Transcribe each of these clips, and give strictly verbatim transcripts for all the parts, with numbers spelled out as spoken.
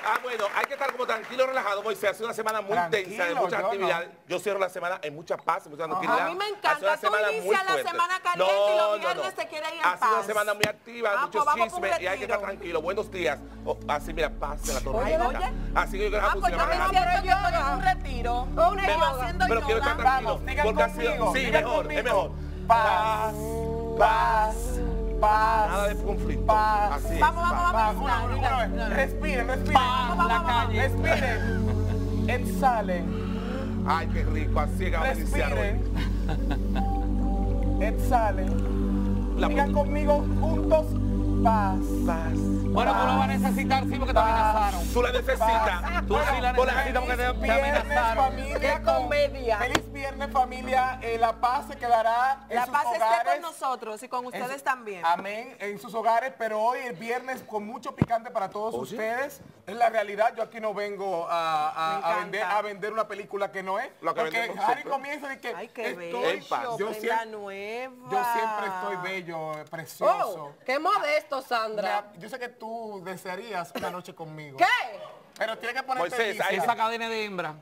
Ah, bueno, hay que estar como tranquilo, relajado, Moisés. Hace una semana muy Tranquilo, intensa, de muchas yo actividades. no. Yo cierro la semana en mucha paz, en mucha tranquilidad. A mí me Hace encanta. una Tú semana muy inicias la fuerte. semana caliente No, y los no, viernes no. te quieres ir en Ha sido paz. una semana muy activa, Ah, muchos pues vamos por un chismes y hay que estar retiro. tranquilo. Buenos días. Oh, así, mira, paz de la torre. Oye, oye. Así que yo quiero Ah, pues yo me relajar. siento que estoy en un retiro. Una Pero yoga. haciendo Pero quiero yoga. estar tranquilo. Vamos, sigan porque ha sido- conmigo, Sí, sigan mejor, conmigo. es mejor. Paz, paz, paz. Nada de conflicto. Paz. Así es. Vamos, vamos, paz. Vamos, vamos. una, una, una vez. Respiren, respiren. Vamos, vamos, vamos. Respiren. Exhalen. Ay, qué rico. Así es que vamos a iniciar hoy. Respiren. Exhalen. La Digan conmigo juntos. Paz. paz. Bueno, tú lo vas a necesitar, sí, porque te amenazaron. Tú la necesitas. Tú sí la Tú la necesitas porque te, te Viernes, amenazaron. familia. ¡Qué comedia! Feliz viernes, familia. Eh, la paz se quedará en La sus paz esté hogares. con nosotros y con En ustedes su- también. Amén, en sus hogares, pero hoy el viernes con mucho picante para todos ¿Oh, sí? ustedes. Es la realidad, yo aquí no vengo a, a- Me a encanta. vender, a vender una película que no es. Lo que porque vendemos Harry siempre. comienza de que Ay, qué estoy, En paz. bello, yo, prenda siempre, nueva. yo siempre estoy bello, precioso. Oh, qué modesto, Sandra. Mira, yo sé que tú desearías una noche conmigo. ¿Qué? Pero tienes que ponerte Moisés, lista. ahí Esa cadena de hembra.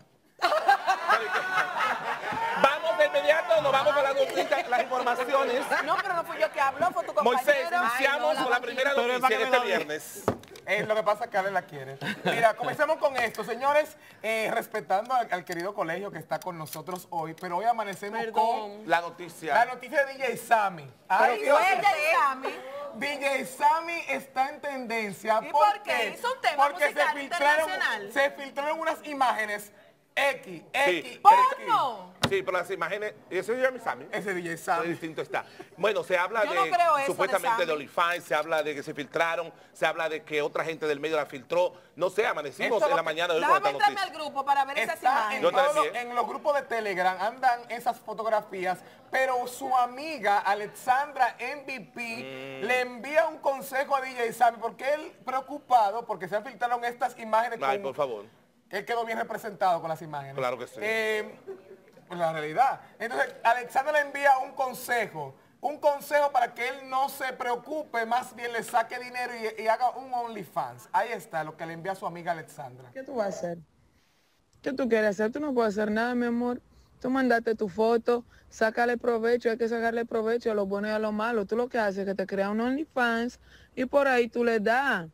Vamos de inmediato, nos vamos con las, noticias, las informaciones. No, pero no fui yo que habló, fue tu compañero. Moisés, Ay, iniciamos no, con la vaquita. primera Pero es noticia para de que este me lo diga. viernes. Eh, lo que pasa es que Ale la quiere. Mira, comencemos con esto, señores, eh, respetando al, al querido colegio que está con nosotros hoy, pero hoy amanecemos Perdón. con La la noticia. noticia de D J Sammy. Ay, Pero Dios, ella y Sammy. D J Sammy está en tendencia. ¿Y por qué? ¿Hizo un tema Porque se musical filtraron, internacional? se filtraron unas imágenes X, X, Sí. ¡Porno! Sí, pero las imágenes, ese es Jeremy Sammy. Ese D J Qué Sammy. distinto está. Bueno, se habla Yo de no creo eso de supuestamente de, Sammy. OnlyFans, se habla de que se filtraron, se habla de que otra gente del medio la filtró. No sé, amanecimos Esto en lo la que- mañana de hoy con Déjame esta entrarme al noticia. grupo para ver esas Está en, Yo imágenes. te todos los- envié. en los grupos de Telegram andan esas fotografías, pero su amiga Alexandra M V P Mm. le envía un consejo a D J Sammy porque él preocupado porque se filtraron estas imágenes. Ay, con- por favor. Él quedó bien representado con las imágenes. Claro que sí. Eh, pues la realidad. Entonces, Alexandra le envía un consejo. Un consejo para que él no se preocupe, más bien le saque dinero y, y haga un OnlyFans. Ahí está lo que le envía a su amiga Alexandra. ¿Qué tú vas a hacer? ¿Qué tú quieres hacer? Tú no puedes hacer nada, mi amor. Tú mandaste tu foto, sácale provecho, hay que sacarle provecho a lo bueno y a lo malo. Tú lo que haces es que te creas un OnlyFans y por ahí tú le das.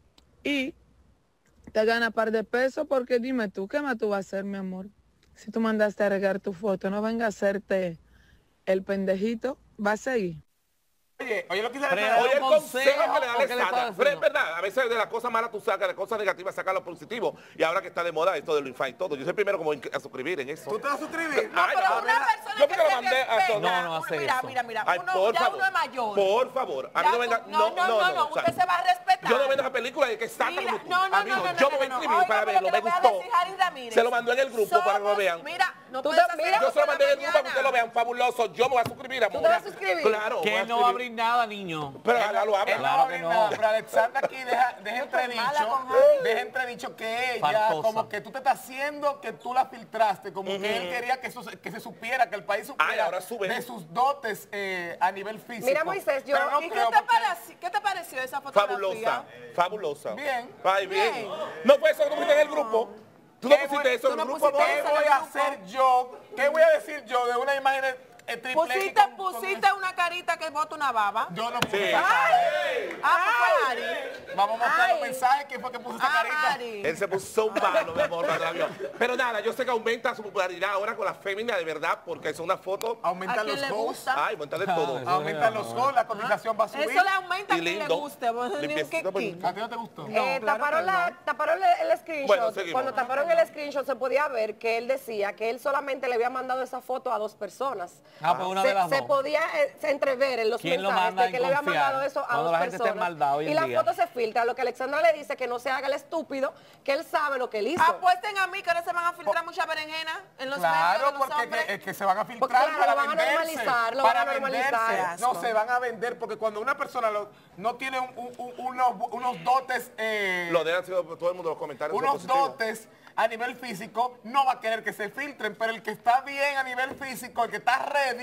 Y te ganas par de pesos porque dime tú, ¿qué más tú vas a hacer, mi amor? Si tú mandaste a regar tu foto, no venga a hacerte el pendejito, va a seguir. Oye, oye lo que hizo Pero- Alexandra. Oye, el un consejo consejo, que le da ¿o qué le Alexandra. está Pero es diciendo? verdad, a veces de las cosas malas tú sacas, de las cosas negativas sacas lo positivo. Y ahora que está de moda esto del OnlyFans y todo, yo soy primero como a suscribir en eso. ¿Tú te vas a suscribir? No, Ay, pero no, una mira, persona yo que porque lo se mandé a respeta, todos. No, no hace mira, eso. mira, mira, Ay, uno, por ya favor. uno es mayor. Por favor. A mí Ya no venga. tú- no, no, no, no, o sea, usted se va a respetar. Yo no vendo esa película de que está Mira, como tú. no, no, A mí no, no, no, yo no, me no, inscribí no. para Óigame verlo, lo que me le voy a gustó. decir, Harry Ramírez. Se lo mandó en el grupo para que lo Somos- vean. Mira, no Tú puedes te- hacer mira, eso Yo se lo mandé en el por la grupo para que ustedes lo mañana. vean, fabuloso. Yo me voy a suscribir, amor. te vas a suscribir? Claro. voy Que a no va a suscribir. abrir nada, niño. Pero ya lo habla. Él no va a Claro abrir que no. nada, pero Alexandra aquí deja, deja Yo estoy mala entredicho, con Harry. deja entredicho que ella, Fartosa. como que tú te estás haciendo que tú la filtraste, como que él quería que, eso, se- que se supiera, que el país supiera Ay, ahora sube. de sus dotes eh, a nivel físico. Mira, Moisés, yo- Pero no ¿Y qué creo te, porque- pareció, qué te pareció esa fotografía? Fabulosa, fabulosa. Bien. Ay, bien. Bien. No fue eso que tú pusiste en el grupo. Tú no ¿Qué pusiste voy- eso tú en no el grupo, pusiste amor. ¿Qué eso en voy el a grupo? hacer yo? ¿Qué voy a decir yo de una imagen eh, triple Pusiste, X con- con pusiste eso? una carita que bota una baba. Yo no puse Sí. esa cara. Ah, pues fue Harry. Vamos a mostrar Ay. los mensajes. ¿Quién fue que puso esa Ah, carita? Harry. Él se puso un palo, mi amor, cuando la vio. Pero nada, yo sé que aumenta su popularidad ahora con las féminas, de verdad, porque son una foto. ¿A Aumentan quién los le hosts. gusta? Ay, monta de todo. eso Aumentan los hosts, la cotización va a subir. Eso le aumenta a Y quien le lindo. guste. vos, ni un Limpiecito, quequín. pues. ¿A ti no te gustó? Eh, claro taparon, que la, no. taparon el, el screenshot. Bueno, seguimos. Cuando taparon el screenshot se podía ver que él decía que él solamente le había mandado esa foto a dos personas. Ah, pues una se, de las se dos. podía eh, se entrever en los ¿Quién lo mensajes manda de en que le había confiar? mandado eso a Cuando dos la gente está en personas. maldad hoy en y la día. foto se filtra. Lo que Alexandra le dice que no se haga el estúpido, que él sabe lo que él hizo. Apuesten a mí que ahora se van a filtrar muchas berenjenas en los Claro, medios de los porque hombres. que, es que se van a filtrar Porque, claro, para lo van a venderse. normalizar, lo para van a normalizar. venderse. No, Asco. se van a vender porque cuando una persona lo- no tiene un- un- un- unos, unos dotes, eh, Lo de han sido todo el mundo en los comentarios. son unos positivos. dotes a nivel físico, no va a querer que se filtren, pero el que está bien a nivel físico, el que está ready,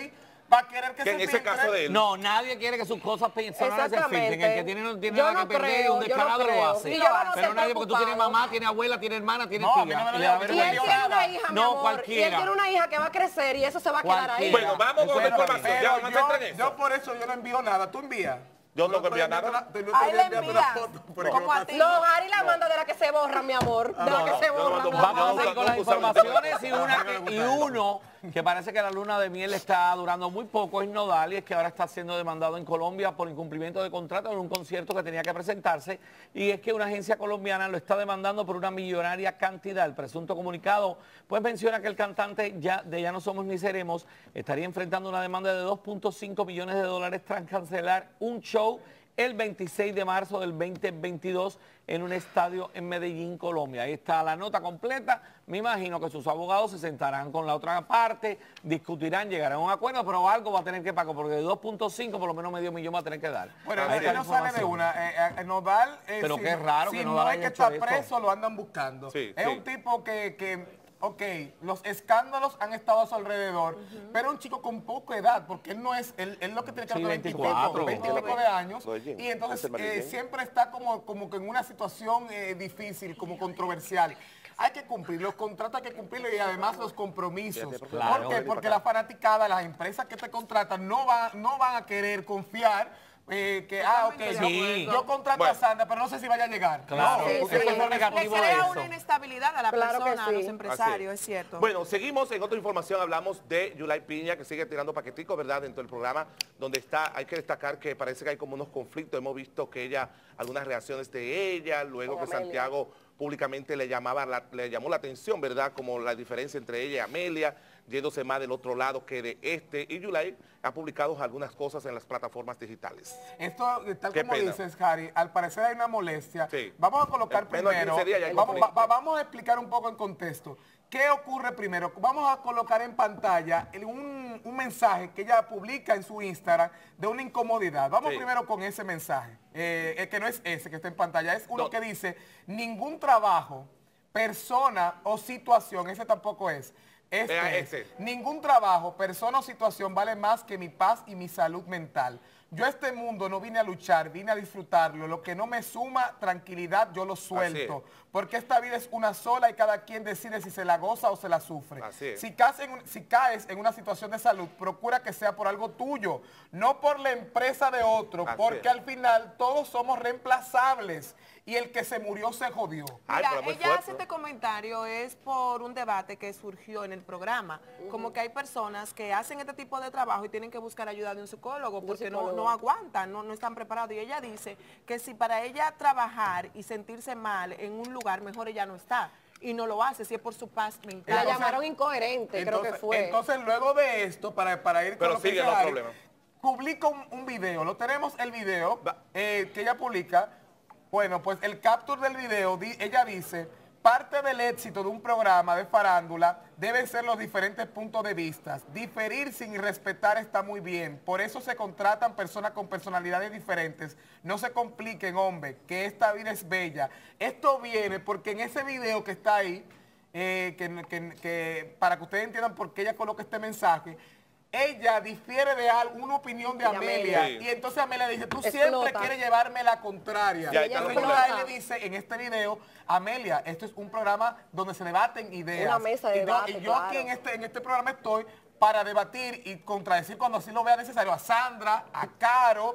Va a querer que Que se en ese filtre. caso de él. No, nadie quiere que sus cosas personales se Exactamente. filtren. El que tiene, no tiene Yo nada no que perder y creo, un yo no descarado lo creo. hace. Y yo vamos a Pero ser nadie, porque tú tienes preocupados. mamá, tienes abuela, tienes hermana, tienes No, a mí tía. no me y lo le da digas, Y él vergüenza. tiene una hija, mi No, amor. Y él cualquiera. tiene una hija que va a crecer y eso se va a quedar ahí. Cualquiera. Bueno, vamos con otra Pero- información. pero Ya, no se yo, entren en yo eso. por eso yo no envío nada. ¿Tú envías? Yo no estoy envío enviando nada. la- te- yo A estoy él le enviando la envías. foto por Como a equivocación. ti. No, Harry la manda de la que se borra, mi amor. De no, la que no, se yo no borra. mando- mi amor. Vamos a no, seguir con no, las no, informaciones y, no, una no, que- no, y no, no. uno que parece que la luna de miel está durando muy poco es Nodal, y es que ahora está siendo demandado en Colombia por incumplimiento de contrato en un concierto que tenía que presentarse, y es que una agencia colombiana lo está demandando por una millonaria cantidad. El presunto comunicado pues menciona que el cantante ya de Ya no somos ni seremos estaría enfrentando una demanda de dos punto cinco millones de dólares tras cancelar un show el veintiséis de marzo del veinte veintidós en un estadio en Medellín, Colombia. Ahí está la nota completa. Me imagino que sus abogados se sentarán con la otra parte, discutirán, llegarán a un acuerdo, pero algo va a tener que pagar, porque de dos punto cinco por lo menos medio millón va a tener que dar. Bueno, Ahí es está que la no sale de información. una. Eh, eh, Nodal, eh, Pero si, qué raro si que no Nodal es haya que hecho está esto. preso, lo andan buscando. Sí, es sí. un tipo que, que, ok, los escándalos han estado a su alrededor, pero un chico con poca edad, porque él no es, él, él lo que tiene que Sí, tener veinticuatro. veinte y pico de años, Lo de Jim. y entonces Ese es Mary eh, Jane. siempre está como, como que en una situación eh, difícil, como controversial. Hay que cumplir, los contratos hay que cumplirlos y además los compromisos. Claro. ¿Por qué? Porque la fanaticada, las empresas que te contratan no, va, no van a querer confiar eh, que, ah, ok, yo, Sí. yo contrato Bueno. a Sandra, pero no sé si vaya a llegar. Claro, No, Sí, porque sí. eso es lo Le negativo de crea eso. una inestabilidad a la Claro que persona, a los sí. empresarios, Así es cierto. Bueno, seguimos en otra información, hablamos de Yulai Piña, que sigue tirando paqueticos, ¿verdad?, dentro del programa, donde está, hay que destacar que parece que hay como unos conflictos, hemos visto que ella, algunas reacciones de ella, luego Con que Amelia. Santiago públicamente le llamaba, la- le llamó la atención, ¿verdad?, como la diferencia entre ella y Amelia, yéndose más del otro lado que de este, y Yulai ha publicado algunas cosas en las plataformas digitales. Esto, tal Qué como pena. dices, Harry, al parecer hay una molestia. Sí. Vamos a colocar En menos de primero, quince días ya hay vamos, conflicto. va- vamos a explicar un poco en contexto. ¿Qué ocurre primero? Vamos a colocar en pantalla el- un, un mensaje que ella publica en su Instagram de una incomodidad. Vamos Sí. primero con ese mensaje, eh, el que no es ese que está en pantalla, es uno No. que dice, ningún trabajo, persona o situación, ese tampoco es. Este Vea es, ese. ningún trabajo, persona o situación vale más que mi paz y mi salud mental. Yo a este mundo no vine a luchar, vine a disfrutarlo. Lo que no me suma tranquilidad, yo lo suelto. Porque esta vida es una sola y cada quien decide si se la goza o se la sufre. Así es. Si caes, en, un- si caes en una situación de salud, procura que sea por algo tuyo, no por la empresa de otro, Así porque es. al final todos somos reemplazables y el que se murió se jodió. Ay, Mira, pero muy ella fuerte, hace ¿no? este comentario es por un debate que surgió en el programa, como que hay personas que hacen este tipo de trabajo y tienen que buscar ayuda de un psicólogo porque no, psicólogo. no aguantan, no, no están preparados. Y ella dice que si para ella trabajar y sentirse mal en un lugar, mejor ella no está. Y no lo hace, si es por su paz La mental. Entonces- llamaron incoherente, creo que fue. Entonces, luego de esto, para, para ir con Pero lo que sigue, dice no Harry, problema. publica un, un video. Lo tenemos el video Va. eh, que ella publica. Bueno, pues el capture del video, di- ella dice, parte del éxito de un programa de farándula deben ser los diferentes puntos de vista. Diferir sin respetar está muy bien. Por eso se contratan personas con personalidades diferentes. No se compliquen, hombre, que esta vida es bella. Esto viene porque en ese video que está ahí, eh, que, que- que- para que ustedes entiendan por qué ella coloca este mensaje, ella difiere de algo, una opinión de De Amelia. Amelia. Y entonces Amelia dice, tú Explota. siempre quieres llevarme la contraria. Y ahí Y está el entonces problema. a él le dice en este video, Amelia, esto es un programa donde se debaten ideas. Una mesa de y yo, debate, y yo aquí claro. en este, en este programa estoy para debatir y contradecir cuando así lo vea necesario a Sandra, a Caro,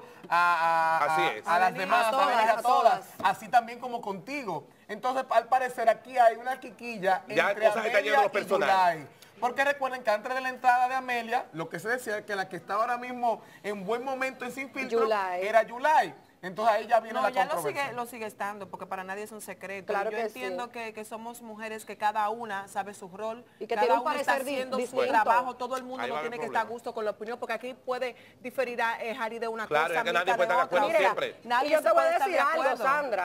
a, a- Así a- es. a las A demás, a, todas, Amelia, a a todas, todas. así también como contigo. Entonces, al parecer aquí hay una quiquilla Ya entre cosas que están yendo Amelia a lo y personal. Yulai. Porque recuerden que antes de la entrada de Amelia, lo que se decía es que la que está ahora mismo en buen momento en Sin Filtro Yulai. era Yulai. Entonces ahí ya viene No, la ya lo controversia. sigue, lo sigue estando, porque para nadie es un secreto. Claro Yo que entiendo sí. que, que somos mujeres que cada una sabe su rol, Y que cada tiene un una está parecer di- haciendo su distinto. trabajo, todo el mundo Ahí no va el tiene que problema. estar a gusto con la opinión, porque aquí puede diferir a eh, Harry de una Claro, cosa, es que nadie Mirka puede de estar de otra. acuerdo Mira, siempre. nadie Y yo se te voy puede a estar decir de algo, acuerdo. Sandra.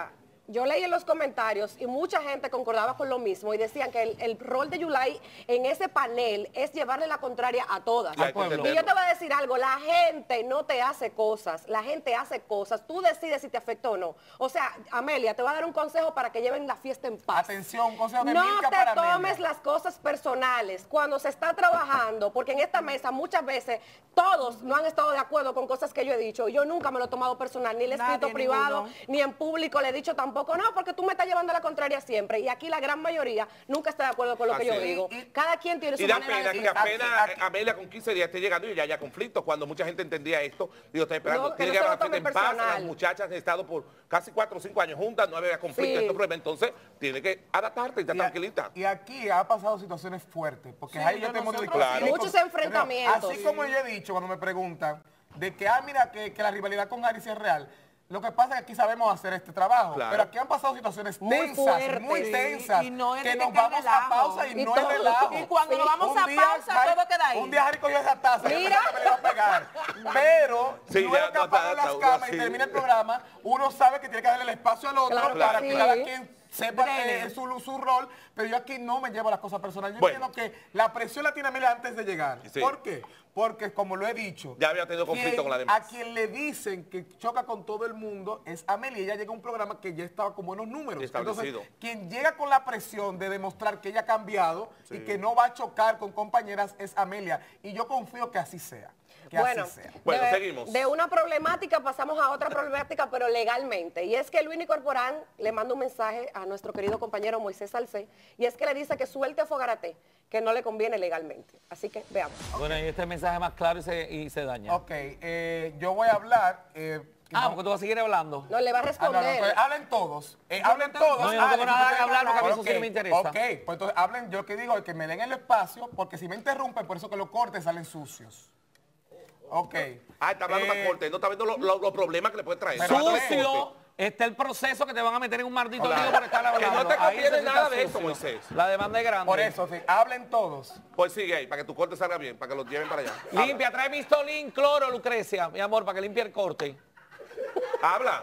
yo leí en los comentarios y mucha gente concordaba con lo mismo y decían que el, el rol de Yulai en ese panel es llevarle la contraria a todas. Y hay que Y entenderlo. yo te voy a decir algo, la gente no te hace cosas, la gente hace cosas, tú decides si te afectó o no. O sea, Amelia, te voy a dar un consejo para que lleven la fiesta en paz. Atención, un consejo de No Milka te para tomes Amelia. las cosas personales cuando se está trabajando, porque en esta mesa muchas veces todos no han estado de acuerdo con cosas que yo he dicho. Yo nunca me lo he tomado personal, ni le he Nadie, escrito privado, ninguno. ni en público le he dicho tampoco, no, porque tú me estás llevando a la contraria siempre. Y aquí la gran mayoría nunca está de acuerdo con lo que Así yo es. digo. Y- Cada quien tiene su Y da manera pena de que pensar. apenas Aquí- aquí- Amelia con quince días esté llegando y ya haya conflictos. Cuando mucha gente entendía esto, digo, está esperando. No, que Tiene no que se lo haber la fiesta en tomen paz. personal. Las muchachas han estado por casi cuatro o cinco años juntas, no había conflicto, Sí. este problema. Entonces, tiene que adaptarte y estar Y a- tranquilita. Y aquí ha pasado situaciones fuertes, porque Sí, ahí yo yo tengo nosotros Claro. sí. Muchos enfrentamientos. Así como yo he dicho cuando me preguntan de que, ah, mira, que, que la rivalidad con Harry sí es real. Lo que pasa es que aquí sabemos hacer este trabajo, Claro. pero aquí han pasado situaciones Muy tensas, fuertes. muy Sí, tensas, y no es de que que nos quede vamos a relajo. pausa y, Y no todo. es relajo. Y cuando nos vamos Un a día pausa, Harry- todo queda ahí. Un día Harry cogió esa taza y yo Mira. pensaba que me le iba a pegar. Pero Sí, luego ya que no apagan está- las está camas así. y termina el programa, uno sabe que tiene que darle el espacio al otro Claro que para sí. que cada quien sepa Drene. eh, su, su rol, pero yo aquí no me llevo las cosas personales. Yo Bueno. entiendo que la presión la tiene Amelia antes de llegar. Sí. ¿Por qué? Porque, como lo he dicho, Ya había tenido conflicto quien- con la demás. a quien le dicen que choca con todo el mundo es Amelia. Ella llega a un programa que ya estaba con buenos números. Establecido. Entonces, quien llega con la presión de demostrar que ella ha cambiado y Sí. que no va a chocar con compañeras es Amelia. Y yo confío que así sea. Que Bueno, así sea. Bueno, de, seguimos. de una problemática pasamos a otra problemática, pero legalmente. Y es que Luis Corporán le manda un mensaje a nuestro querido compañero Moisés Salcé, y es que le dice que suelte a Fogarate, que no le conviene legalmente. Así que veamos. Bueno, y este mensaje es más claro y se, y se daña. Ok, eh, yo voy a hablar. eh, Ah, no- porque tú vas a seguir hablando. No le va a Ah, no, responder. no, pues, hablen todos. Eh, hablen todos. No, yo no tengo Hablen, nada que ustedes hablar, porque a mí eso Ok, sí no me interesa. Ok, pues entonces hablen, yo lo que digo es que me den el espacio, porque si me interrumpen, por eso que los cortes salen sucios. Ok. Ah, está hablando Eh, más corte, no está viendo lo- lo- los problemas que le puede traer. Pero Está hablando Sucio, corte. está el proceso que te van a meter en un maldito Claro. lío por estar hablando. Que no te Ahí conviene eso sí está nada de eso, sucio. Moisés. La demanda es grande. Por eso, sí, hablen todos. Pues sigue ahí, para que tu corte salga bien, para que lo lleven para allá. Limpia, trae mistolín, cloro, Lucrecia, mi amor, para que limpie el corte. Habla.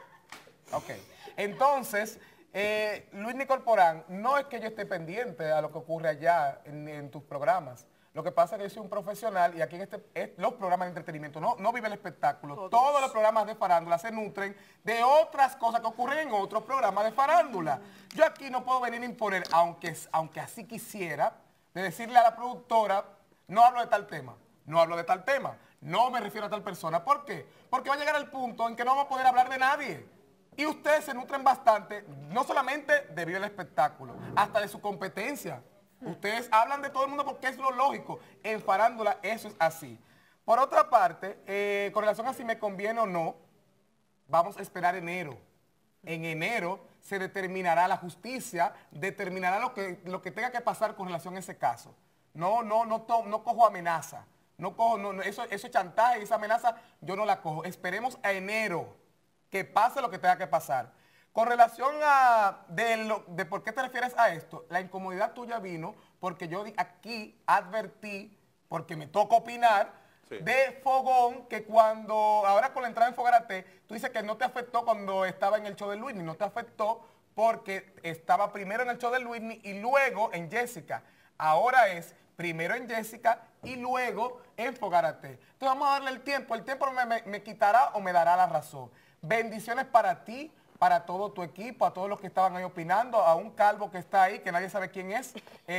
Ok. Entonces, eh, Luis Nicorporán, no es que yo esté pendiente a lo que ocurre allá en, en tus programas. Lo que pasa es que yo soy un profesional y aquí en este, es- los programas de entretenimiento, no, no vive el espectáculo. Todos. los programas de farándula se nutren de otras cosas que ocurren en otros programas de farándula. Yo aquí no puedo venir a imponer, aunque, aunque así quisiera, de decirle a la productora, no hablo de tal tema, no hablo de tal tema, no me refiero a tal persona. ¿Por qué? Porque va a llegar el punto en que no vamos a poder hablar de nadie. Y ustedes se nutren bastante, no solamente de Vive el Espectáculo, hasta de su competencia. Ustedes hablan de todo el mundo porque es lo lógico. En farándula eso es así. Por otra parte, eh, con relación a si me conviene o no, vamos a esperar enero. En enero se determinará la justicia, determinará lo que, lo que tenga que pasar con relación a ese caso. No, no, no, to- no cojo amenaza. No cojo, no, no, eso, eso es chantaje, esa amenaza yo no la cojo. Esperemos a enero que pase lo que tenga que pasar. Con relación a de, lo- de por qué te refieres a esto, la incomodidad tuya vino porque yo di- aquí advertí, porque me toca opinar, Sí. de Fogón, que cuando, ahora con la entrada en Fogarate, tú dices que no te afectó cuando estaba en el show de Luismi, no te afectó porque estaba primero en el show de Luismi y luego en Jessica. Ahora es primero en Jessica y luego en Fogarate. Entonces vamos a darle el tiempo, el tiempo me, me- me quitará o me dará la razón. Bendiciones para ti, para todo tu equipo, a todos los que estaban ahí opinando, a un calvo que está ahí, que nadie sabe quién es.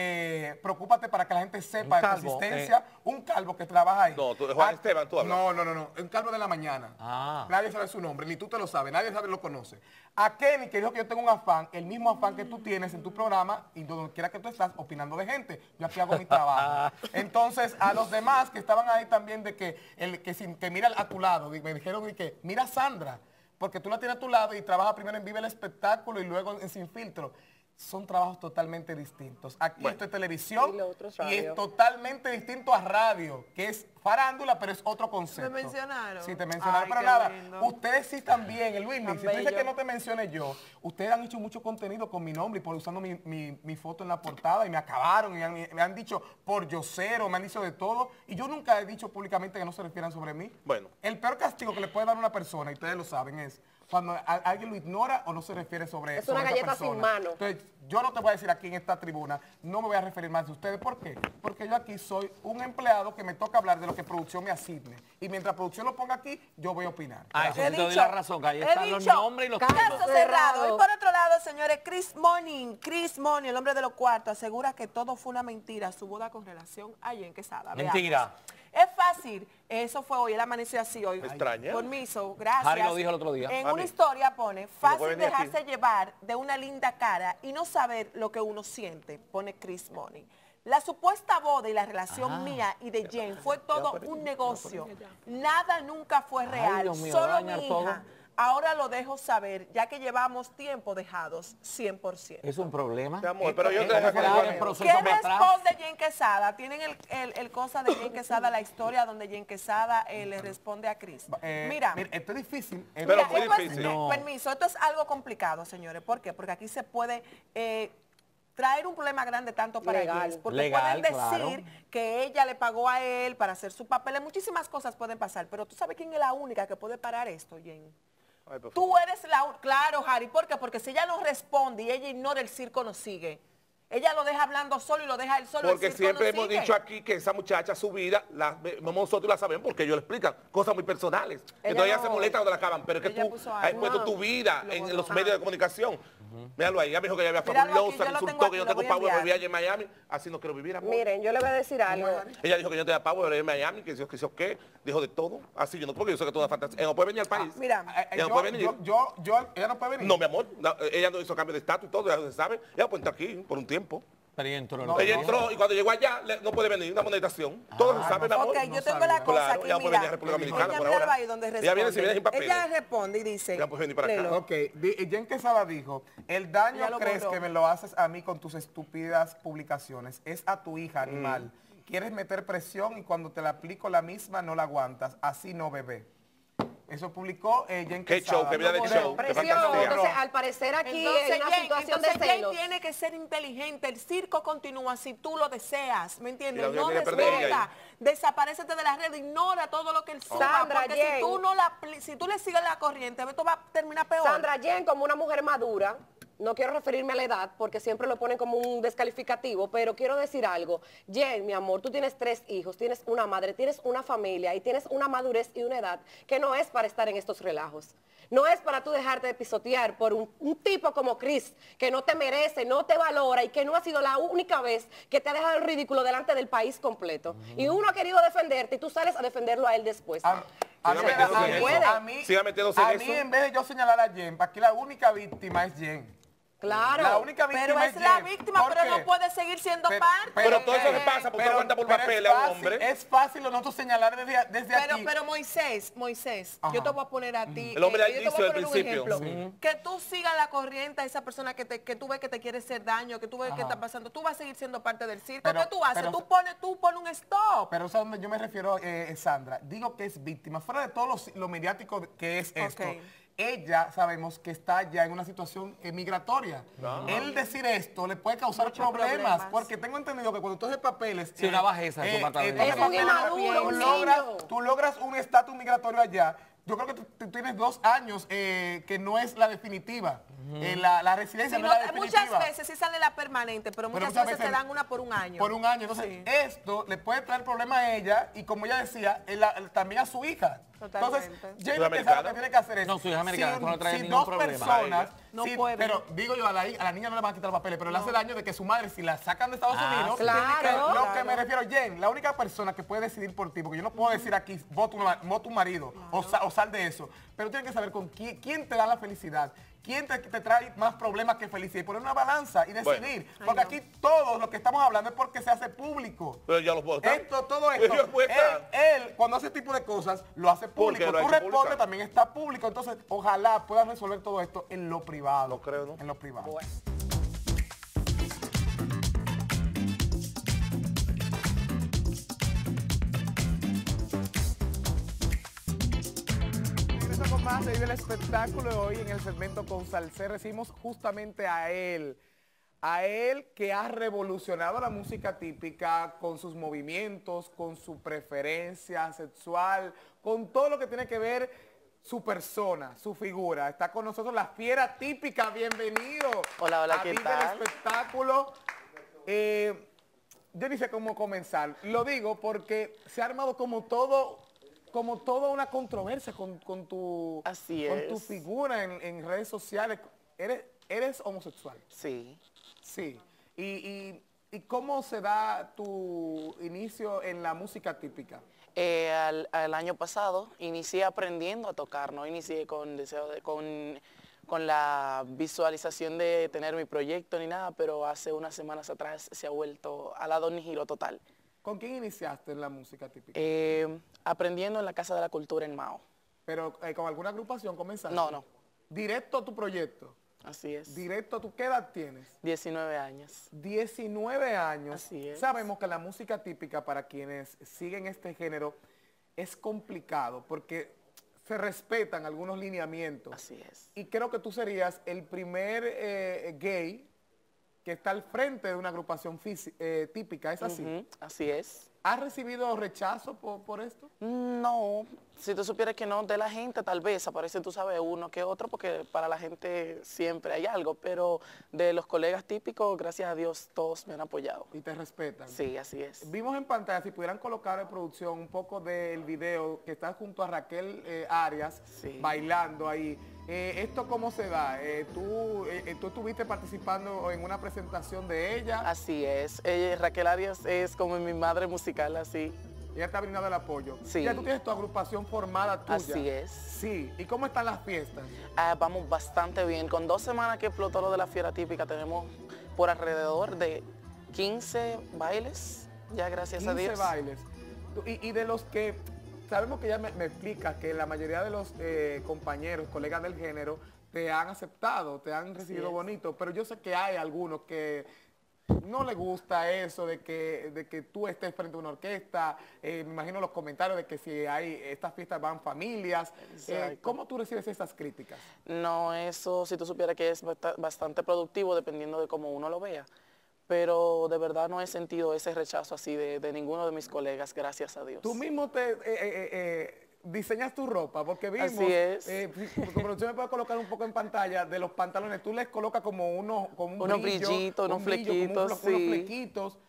Eh, preocúpate para que la gente sepa Un de tu calvo, existencia. Un calvo que trabaja ahí. No, tú- Juan Ah, Esteban, tú hablas. No, no, no, no. Un calvo de la mañana. Ah. Nadie sabe su nombre, ni tú te lo sabes, nadie sabe, lo conoce. A Kenny, que dijo que yo tengo un afán, el mismo afán que tú tienes en tu programa y donde quiera que tú estás opinando de gente. Yo aquí hago mi trabajo. Entonces, a los demás que estaban ahí también de que, el, que, sin, que mira a tu lado, y me dijeron de que mira a Sandra, porque tú la tienes a tu lado y trabaja primero en Vive el Espectáculo y luego en Sin Filtro. Son trabajos totalmente distintos. Aquí Bueno. esto es televisión Y lo otro es y es radio. totalmente distinto a radio, que es farándula, pero es otro concepto. ¿Me mencionaron? Sí, te mencionaron, Ay, pero qué nada, lindo. ustedes sí también, el Luis, si Tan tú dices bello. que no te mencione yo, ustedes han hecho mucho contenido con mi nombre y por usando mi, mi, mi foto en la portada y me acabaron y han- me han dicho por yo cero, me han dicho de todo y yo nunca he dicho públicamente que no se refieran sobre mí. Bueno. El peor castigo que le puede dar a una persona, y ustedes lo saben, es cuando a- alguien lo ignora o no se refiere sobre Es sobre una esa galleta sin persona. mano. Entonces, yo no te voy a decir aquí en esta tribuna, no me voy a referir más de ustedes. ¿Por qué? Porque yo aquí soy un empleado que me toca hablar de lo que producción me asigne. Y mientras producción lo ponga aquí, yo voy a opinar. Ah, eso He sí te doy dicho, la razón, que ahí he están los dicho, nombres y los caso títulos. Caso cerrado. cerrado. Y por otro lado, señores, Chris Money, Chris Money, el hombre de los cuartos, asegura que todo fue una mentira, su boda con relación a Jen Quesada. Veamos. Mentira. Es fácil, eso fue hoy, él amaneció así hoy. Me extraña. Permiso, gracias. Harry lo dijo el otro día. En A una mí. historia pone, puede fácil venir aquí. dejarse llevar de una linda cara y no saber lo que uno siente, pone Chris Money. La supuesta boda y la relación Ah. mía y de Jen fue todo un negocio. Nada nunca fue Ay, real, Dios mío, va a solo dañar mi hija. todo. Ahora lo dejo saber, ya que llevamos tiempo dejados cien por ciento. Es un problema. Mi amor, pero yo te Esto dejo es que dar diga- el proceso ¿Qué para atrás. responde Jen Quesada? Tienen el, el, el cosa de Jen Quesada, la historia donde Jen Quesada eh, le responde a Chris. Eh, Mira, mira, esto es difícil. Eh, Pero mira, muy esto es- difícil. eh, No. permiso, esto es algo complicado, señores. ¿Por qué? Porque aquí se puede eh, traer un problema grande tanto para Legal. Jen, porque Legal, pueden claro. decir que ella le pagó a él para hacer su papel. Muchísimas cosas pueden pasar, pero ¿tú sabes quién es la única que puede parar esto, Jen? Ay, por favor. Tú eres la... un- Claro, Harry, ¿por qué? Porque si ella no responde y ella ignora, el circo no sigue. Ella lo deja hablando solo y lo deja él solo. Porque el circo siempre no hemos sigue. dicho aquí que esa muchacha, su vida, la, nosotros la sabemos porque ellos le explican cosas muy personales. Entonces ella no- se molesta cuando la acaban, pero es que ella tú puso has algo. puesto No. tu vida Lo en borró. los medios de comunicación. Míralo ahí, ella me dijo que ella había Míralo aquí, fabulosa, yo me lo tengo insultó aquí, que yo lo tengo voy a pavo de enviar. vivir allá en Miami. Así no quiero vivir, amor. Miren, yo le voy a decir algo. Ella dijo que yo tenía pavo de vivir en Miami, que yo que yo qué, dijo de todo. Así yo no, porque yo sé que toda fantasía. Ella no puede venir al país. Mira, eh, eh, ella no yo, puede venir. yo, yo, yo- ella no puede venir. No, mi amor, no, ella no hizo cambio de estatus y todo, ya se sabe. Ella puede estar aquí por un tiempo. Pero ella entró. No, Ella no. entró y cuando llegó allá le- no puede venir, una monetación. Todo se sabe, mi amor. Ok, no yo tengo sabía. la cosa Claro, aquí, ella puede mira. venir a República Dominicana Ella, por míralo ahora. ahí donde Ella responde. viene si viene sin papeles. Ella responde y dice... Ella puede venir para acá. léelo. Ok, di- Jen Quesada dijo, el daño Ya lo crees borró. que me lo haces a mí con tus estúpidas publicaciones. Es a tu hija, Mm. animal. Quieres meter presión y cuando te la aplico la misma no la aguantas. Así no, bebé. Eso publicó eh, Jen Qué Quesada. show, qué vida de Lo show. borró. qué Presión. fantasía. Entonces, al parecer aquí Entonces, hay una Jen, situación entonces de Jen celos. tiene que ser inteligente, el circo continúa si tú lo deseas, ¿me entiendes? Y la No tiene que perder ella responda, desaparécete de la red, ignora todo lo que él suba, Sandra, porque Jen. si tú no la, apli- si tú le sigues la corriente, esto va a terminar peor. Sandra Jen, como una mujer madura, no quiero referirme a la edad porque siempre lo ponen como un descalificativo, pero quiero decir algo. Jen, mi amor, tú tienes tres hijos, tienes una madre, tienes una familia y tienes una madurez y una edad que no es para estar en estos relajos. No es para tú dejarte de pisotear por un, un tipo como Chris, que no te merece, no te valora y que no ha sido la única vez que te ha dejado el ridículo delante del país completo. Y uno ha querido defenderte y tú sales a defenderlo a él después. A, a mí, Siga metiéndose a en mí- eso. a mí- Siga metiéndose a en mí, eso. en vez de yo señalar a Jen, aquí la única víctima es Jen. Claro. La única víctima Pero es la Jen. víctima, ¿Por pero qué? no puede seguir siendo Pero- parte. Pero todo eso eh, le pasa porque pero- aguanta por pero es papel a un fácil, hombre. Es fácil nosotros señalar desde, desde Pero, aquí. pero Moisés, Moisés, Ajá. yo te voy a poner a ti. El hombre eh, al yo te inicio, voy a al poner un principio. ejemplo. Que tú sigas la corriente a esa persona que, te, que tú ves que te quiere hacer daño, que tú ves que Ajá. está pasando. Tú vas a seguir siendo parte del circo. Pero- ¿Qué tú haces? pero- tú pones tú pones un stop. Pero ¿sabes a dónde yo me refiero, eh, Sandra? Digo que es víctima. Fuera de todo lo, lo mediático que es esto, Ok. ella sabemos que está ya en una situación eh, migratoria. Él decir esto le puede causar Muchos problemas, problemas. porque tengo entendido que cuando tú haces papeles... Sí, una bajeza de su apartamento. entonces Es un papeles, inmaduro, tú un logras, niño. tú logras un estatus migratorio allá. Yo creo que tú, tú tienes dos años eh, que no es la definitiva. Eh, la, la residencia Sí, no no, es la definitiva. muchas veces sí sale la permanente, pero muchas, muchas veces, veces te dan una por un año. Por un año. Entonces, Sí. esto le puede traer problemas a ella y, como ella decía, el- el- también a su hija. Totalmente. Entonces, Jen ¿Su Quesada lo americana? que tiene que hacer es... No, su hija americana, eso no le trae si ningún dos problema. personas... No si- puede. Pero digo yo, a la, hi- a la niña no le van a quitar los papeles, pero le hace daño de que su madre, si la sacan de Estados Ah, Unidos... sí. Claro. que- Lo Claro. que me refiero, Jen, la única persona que puede decidir por ti, porque yo no puedo decir aquí, vota un, ma- vota un marido o, sa- o sal de eso, pero tienes que saber con quién, quién te da la felicidad. ¿Quién te, te trae más problemas que felicidad? Y poner una balanza y Bueno. decidir. Porque aquí todos lo que estamos hablando es porque se hace público. Pero ya lo puedo estar. Esto, todo esto, Yo puedo él, estar. él, cuando hace este tipo de cosas, lo hace Porque público. lo ha Tú hecho respondes, público. también está público. Entonces, ojalá puedan resolver todo esto en lo privado. No creo, ¿no? En lo privado. Bueno. con más de Vive el Espectáculo. Hoy en el segmento con Salsé recibimos justamente a él. A él que ha revolucionado la música típica con sus movimientos, con su preferencia sexual, con todo lo que tiene que ver su persona, su figura. Está con nosotros la fiera típica. Bienvenido. Hola, hola, a ¿qué Vive tal? el Espectáculo. Eh, yo ni sé cómo comenzar. Lo digo porque se ha armado como todo... como toda una controversia con, con, tu, Así con es. tu figura en, en redes sociales. ¿Eres, ¿Eres homosexual? Sí. Sí. ¿Y, y, y cómo se da tu inicio en la música típica? Eh, al, al año pasado inicié aprendiendo a tocar, no inicié con deseo de, con, con la visualización de tener mi proyecto ni nada, pero hace unas semanas atrás se ha vuelto al lado un giro total. ¿Con quién iniciaste en la música típica? Eh, aprendiendo en la Casa de la Cultura en Mao. ¿Pero eh, con alguna agrupación comenzaste? No, no. ¿Directo a tu proyecto? Así es. ¿Directo a tu... ¿Qué edad tienes? diecinueve años. diecinueve años. Así es. Sabemos que la música típica, para quienes siguen este género, es complicado porque se respetan algunos lineamientos. Así es. Y creo que tú serías el primer eh, gay que está al frente de una agrupación fisi- eh, típica, ¿es así? Ujú, así es. ¿Has recibido rechazo por, por esto? No, si tú supieras que no, de la gente tal vez aparece, tú sabes, uno que otro, porque para la gente siempre hay algo, pero de los colegas típicos, gracias a Dios, todos me han apoyado. Y te respetan. Sí, así es. Vimos en pantalla, si pudieran colocar en producción un poco del video que está junto a Raquel eh, Arias, Sí. bailando ahí. Eh, ¿Esto cómo se da? Eh, ¿tú, eh, ¿Tú estuviste participando en una presentación de ella? Así es. Ella, Raquel Arias es como mi madre musical, así. Ella está brindando el apoyo. Sí. Ya tú tienes tu agrupación formada tuya. Así es. Sí. ¿Y cómo están las fiestas? Ah, vamos bastante bien. Con dos semanas que explotó lo de la fiera típica, tenemos por alrededor de quince bailes, ya gracias a quince Dios. bailes. Tú- Y, y de los que, sabemos que ya me, me explicas que la mayoría de los eh, compañeros, colegas del género, te han aceptado, te han recibido es. bonito, pero yo sé que hay algunos que no les gusta eso de que, de que tú estés frente a una orquesta. Eh, me imagino los comentarios de que si hay estas fiestas van familias. Eh, Exacto. ¿Cómo tú recibes estas críticas? No, eso si tú supieras que es basta- bastante productivo dependiendo de cómo uno lo vea. Pero de verdad no he sentido ese rechazo así de, de ninguno de mis colegas, gracias a Dios. Tú mismo te... eh, eh, eh, diseñas tu ropa, porque vimos, Así es. eh, si- tu producción me puede colocar un poco en pantalla de los pantalones, tú les colocas como unos, como un Unos brillo, brillitos, un unos brillo, como un flequitos, flo- unos sí. flequitos.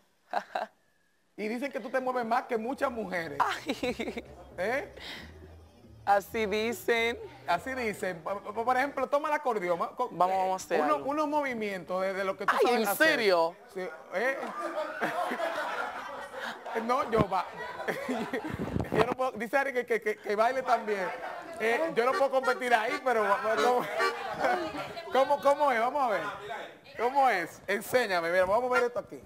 Y dicen que tú te mueves más que muchas mujeres. ¿Eh? Así dicen. Así dicen. Por, por- por ejemplo, toma el acordeón. ma- co- Vamos, eh, vamos a hacer uno- algo. unos movimientos de, de lo que tú Ay, sabes ¿en hacer. serio? Sí, ¿eh? No, yo va. Yo no puedo, dice Ari que, que, que, que baile también. Eh, yo no puedo competir ahí, pero ¿cómo, cómo, cómo es? Vamos a ver. ¿Cómo es? Enséñame, mira, vamos a ver esto aquí.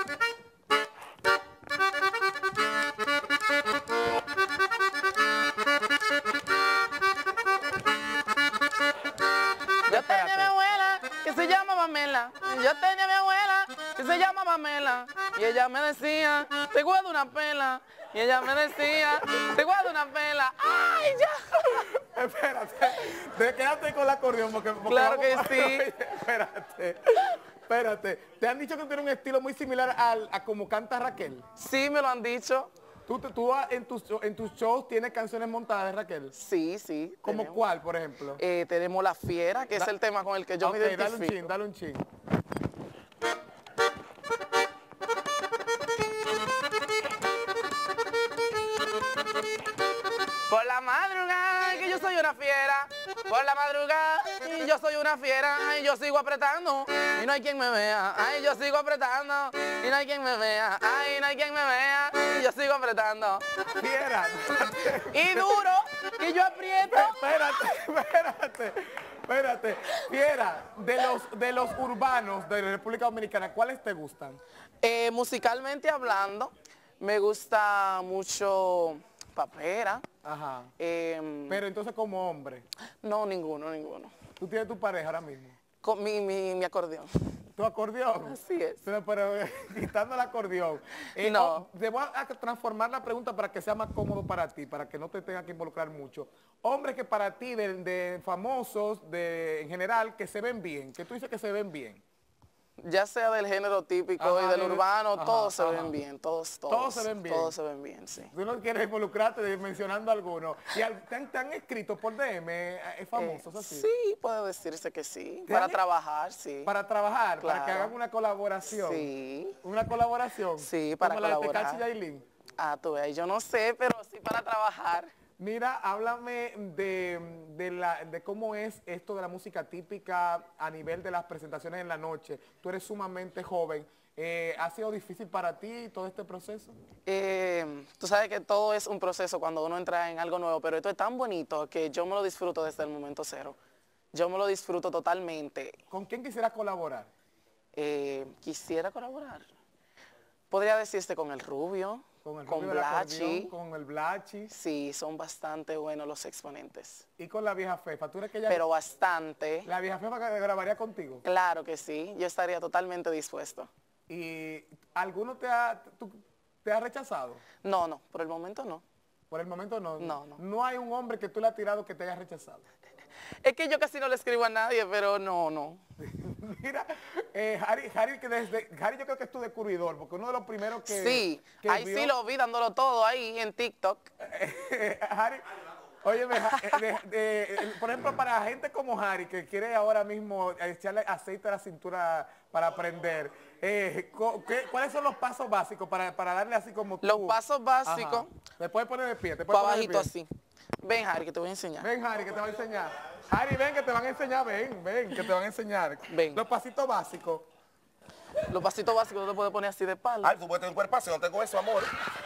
Yo tenía a mi abuela que se llama Pamela. Yo tenía a mi abuela que se llama Pamela. Y ella me decía, te guardo una pela. Y ella me decía, te guardo una pela. ¡Ay, ya! Espérate, te quedaste con el acordeón porque, porque Claro que vamos- sí. Espérate, espérate. Te han dicho que tiene un estilo muy similar al, a como canta Raquel. Sí, me lo han dicho. ¿Tú, tú, tú en, tus, en tus shows tienes canciones montadas de Raquel? Sí, sí. ¿Como tenemos. cuál, por ejemplo? Eh, tenemos La Fiera, que es el tema con el que yo Ok, me dale identifico. un chin, dale un chin. Por la madrugada que yo soy una fiera, por la madrugada y yo soy una fiera, ay yo sigo apretando y no hay quien me vea, ay yo sigo apretando y no hay quien me vea, ay no hay quien me vea y yo sigo apretando. Fiera. Y duro que yo aprieto. Espérate, espérate, espérate. Fiera, de los, de los urbanos de la República Dominicana, ¿cuáles te gustan? Eh, musicalmente hablando, me gusta mucho Papera. Ajá. eh, Pero entonces como hombre, no, ninguno, ninguno. tú tienes tu pareja ahora mismo. Con mi, mi, mi acordeón. ¿Tu acordeón? Así es. Pero, pero quitando el acordeón. Eh, No. oh, te voy a transformar la pregunta para que sea más cómodo para ti, para que no te tengas que involucrar mucho. Hombres que para ti, de, de famosos, de, en general, que se ven bien, que tú dices que se ven bien. Ya sea del género típico Ajá, y del del- urbano, ajá, todos se ajá. ven bien, todos, todos. Todos se ven bien. Todos se ven bien, sí. Tú no quieres involucrarte de- mencionando algunos. ¿Y al- te, han, te han escrito por D M eh, famosos Eh, así? Sí, puede decirse que sí. ¿Te Para han- trabajar, sí. Para trabajar, para que Claro. hagan una colaboración. Sí. Una colaboración. Sí, para como la de colaborar. Tecachi y Yailin. Ah, tú ves, yo no sé, pero sí para trabajar. Mira, háblame de, de, la, de cómo es esto de la música típica a nivel de las presentaciones en la noche. Tú eres sumamente joven. Eh, ¿Ha sido difícil para ti todo este proceso? Eh, tú sabes que todo es un proceso cuando uno entra en algo nuevo, pero esto es tan bonito que yo me lo disfruto desde el momento cero. Yo me lo disfruto totalmente. ¿Con quién quisieras colaborar? Eh, quisiera colaborar. Podría decirse con el Rubio, Con el con Rubio del acordeón, Blachi. con el Blachi Sí, son bastante buenos los exponentes. y con la vieja Fefa. ¿Tú eres que ella, Pero bastante. la vieja Fefa que grabaría contigo? Claro que sí, yo estaría totalmente dispuesto. ¿Y alguno te ha, tú- te ha rechazado? No, no, por el momento no. Por el momento no. No, no. No hay un hombre que tú le has tirado que te haya rechazado. Es que yo casi no le escribo a nadie, pero no, no. Mira, eh, Harry, Harry, que desde, Harry yo creo que es tu descubridor, porque uno de los primeros que... Sí, que ahí vio- sí lo vi dándolo todo ahí en TikTok. Harry, óyeme, Ja- eh, de- de- eh, por ejemplo, para gente como Harry, que quiere ahora mismo echarle aceite a la cintura para aprender, eh, co- ¿qué- ¿cuáles son los pasos básicos para, para darle así como tú? Los pasos básicos, Ajá. Te puedes poner de pie, te puedes para poner de bajito pie. así. Ven, Harry, que te voy a enseñar. Ven, Harry, que te va a enseñar. Harry, ven, que te van a enseñar, ven, ven, que te van a enseñar. Ven. Los pasitos básicos. Los pasitos básicos tú te puedes poner así de espalda. Ay, tú puedes tener un cuerpazo, no tengo eso, amor.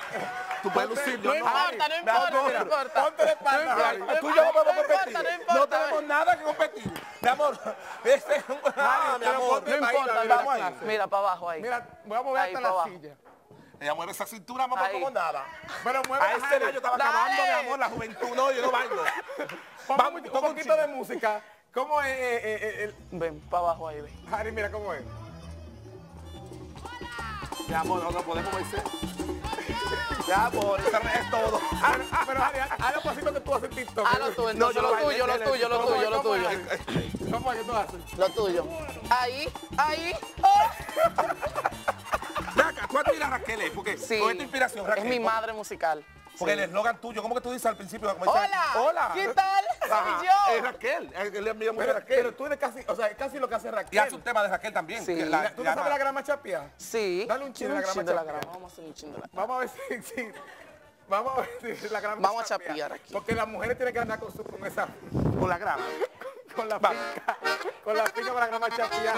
Tú puedes lucir. No importa, no importa, no amor, importa. Ponte de espalda, No Harry. importa, Tú y yo no podemos no importa, competir. no importa, No tenemos nada que competir. Mi amor, este es un... Ah, mi pero amor. ponte No para importa, ahí, mira, vamos mira, ahí. Mira, para abajo ahí. Mira, voy a mover Ahí, hasta para la abajo. silla. Ella mueve esa cintura, mamá, Ahí. como nada. Pero mueve A esa edad yo estaba Dale. acabando, mi amor, la juventud. No, yo no bailo. Vamos, un, toca un poquito de chingo. música. ¿Cómo es eh, eh, eh, el... Ven, para abajo ahí, ven. Harry, mira cómo es. Mi amor, no, no podemos vencer. Mi amor, eso es todo. Ah, pero Harry, haz haz los pasitos que tú haces en TikTok. Ah, lo tuyo, entonces yo lo lo bailé, tuyo, lo dele, tuyo, lo ¿Cómo tuyo, es? lo ¿Cómo tuyo. es? ¿Cómo es que tú haces? Lo tuyo. Ahí, ahí. Ven acá, tú admiras a Raquel, ¿eh? Porque Sí, con esta inspiración, es Raquel. mi porque- madre musical. Porque Sí. el eslogan tuyo, ¿cómo que tú dices al principio? Como dices, Hola, Hola. ¿qué tal? Ajá, Soy yo. Es Raquel. Él él es mi amiga Pero, Raquel. pero tú eres casi, o sea, es casi lo que hace Raquel. Y hace un tema de Raquel también. Sí. que la- ¿Tú te llama- sabes la grama chapia? Sí. Dale un chin de la grama chin de la chapia. grama. Vamos a hacer un chin de la Vamos a ver si, si- vamos a ver si la grama Vamos a chapear aquí. Porque las mujeres tienen que andar con, su, con esa, Con la grama. con la Va. finca, con la finca para la grama chapia.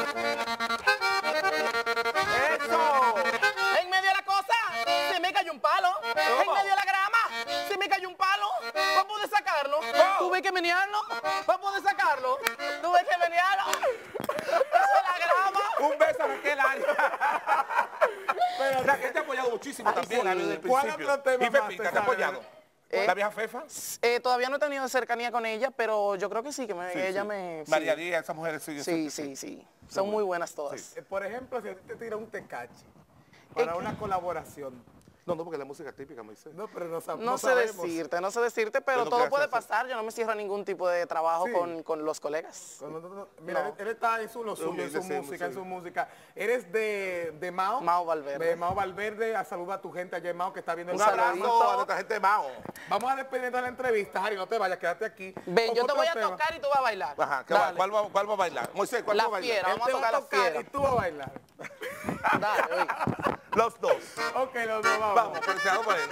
¡Eso! En medio de la cosa, se me cayó un palo. En medio de la grama, se me cayó un palo. ¿Para poder sacarlo? Tuve que menearlo. ¿Para poder sacarlo? Tuve que menearlo. Eso es la grama. Un beso a Raquel Arias. Pero Raquel te ha apoyado muchísimo también sí. Arias, desde el ¿Cuál principio. otro tema Y más Pepita te te ha sabe? apoyado. Eh, ¿La vieja Fefa? Eh, todavía no he tenido cercanía con ella, pero yo creo que sí, que me- Sí, ella sí. me... sí. María Díaz, esas mujeres sí. Sí, sí, sí. Son muy buenas todas. Eh, Por ejemplo, si a ti te tira un tecache para una colaboración. No, no, porque la música es típica, Moisés. No, pero no, sab- No, no sé sabemos. decirte, no sé decirte, pero Pero no todo quieras puede hacer- pasar. Yo no me cierro a ningún tipo de trabajo Sí. con, con los colegas. Cuando no- no- Mira, No. él, él está en su, lo suyo, en su Humilde, sí, música, en sí. su música. Eres de, de Mao. Mao Valverde. De Mao Valverde. A saludar a tu gente allá en Mao que está viendo Un el abrazo programa. a nuestra gente de Mao. Vamos a despedirnos de la entrevista, Harry, no te vayas, quédate aquí. Ven, Con yo te otro voy a tema. tocar y tú vas a bailar. Ajá, ¿qué va? Dale. ¿Cuál, va, ¿cuál va a bailar? Moisés, ¿cuál La va a bailar? fiera. Él Vamos te a va tocar la fiera. y tú vas a bailar. Dale, oye. Los dos. Ok, los dos vamos. Vamos, Feliciano Moreno.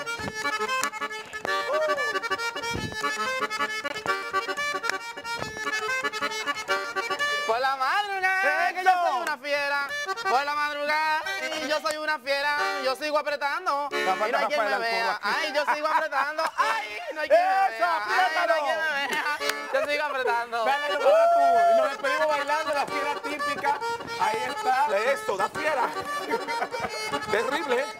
Por la madrugada, que yo soy una fiera. Por la madrugada, y yo soy una fiera. Yo sigo apretando. Y no hay quien Rafael me Alcoro vea. aquí. Ay, yo sigo apretando. Ay, no hay quien me ¡Eso, vea. Ay, no apriétalo! hay quien me vea. Yo sigo apretando. Dale, ahora tú. Y nos despedimos bailando la fiera típica. Ahí está. Eso, da fiera. Terrible, ¿eh?